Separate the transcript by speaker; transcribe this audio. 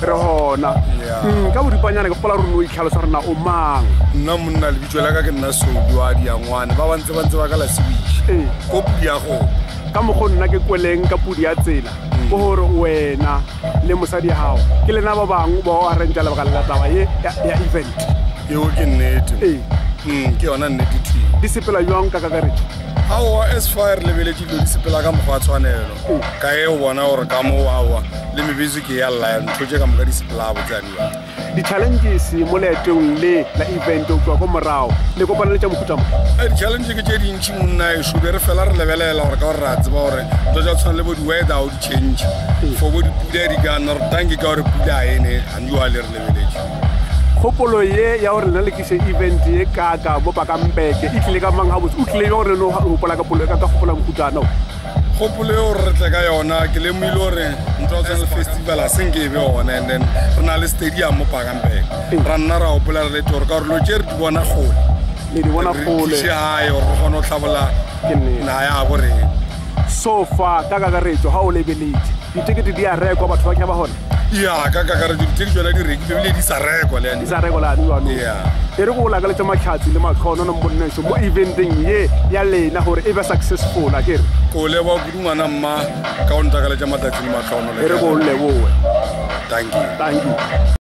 Speaker 1: re hona ka boripanyane ke gopola rona o itlhalosa rona o mang
Speaker 2: nna monna lebitso la ka ke nna Sodu wa Diangwane ba bantse ba ka la Sewish ko pudi ya go
Speaker 1: ka mokgo nna ke kweleng ka pudi ya tsela go gore wena le mosadi ya gago ke lena ba bangwe ba a rentša lebaka la taba ye ya event
Speaker 2: eo ke nnete ke yona nnete thi
Speaker 1: di sepela jwang ka kakaretso
Speaker 2: aowa as fire lebeletše dilo di sepela ka mokgwa tshwanelo ka e o bona gore ka mo aowa le mebetso ke ya lla ntho tše ka moka di sepela botsane
Speaker 1: di-challenges mo leetong le la event o tswa ko morago le kopana le tša mokhutlamo
Speaker 2: di-challenge ke tše dintšhi monna ešo be re fela re lebelela gore ka gore re a tseba gore ntho tša tshwana le bo di-weather o di-change for bo dipula di kana re tanke ka gore pula a ene anjuale re lebeletše
Speaker 1: kgopolo ye ya gore lena le tliše event ye kaka mo pakampeke e tlile ka mang gabotse o tlile gore no gopola ka gopola mokhutlana
Speaker 2: kgopolo eo re tle ka yona ke lemoile gore ntho ya tshwana le festival a senkebe yona and then re na le stadium mo pakampeke ra nna ra gopola re lete gore ka gore lo tše re di bona gole
Speaker 1: le di bona gole
Speaker 2: re gae gore re kgone go tlhabola naha ya borena
Speaker 1: so far ka kakaretso ga o lebeletse ditekete di a rekwa batho ba ke ba gona
Speaker 2: ya ka kakaretso diteke tsona di rekile ebile di sa rekwa le
Speaker 1: di sa rekwa lane jano e re go lakaletse matlhatsi le matlhono no mbonnesho mo eventeng ye ya lena gore e be successful a kere
Speaker 2: ko leba kudungwana mma ka o ntakaletša matlhatsi le matlhono
Speaker 1: e re go leboe
Speaker 2: thank you